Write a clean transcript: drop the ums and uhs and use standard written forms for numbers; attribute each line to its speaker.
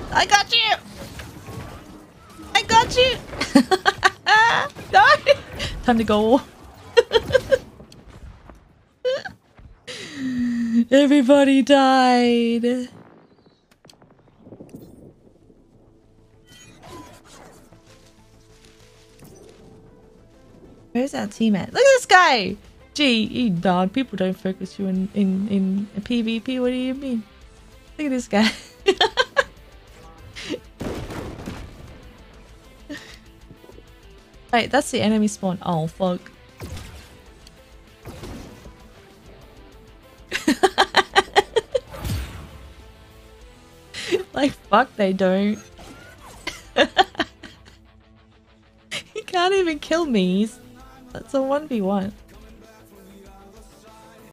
Speaker 1: I got you! I got you! No! Time to go. Everybody died. Where's our team at? Look at this guy! Gee, you dog. People don't focus you in a PvP. What do you mean? Look at this guy. Wait, that's the enemy spawn. Oh, fuck. Like, fuck, they don't. He can't even kill me. That's a 1v1.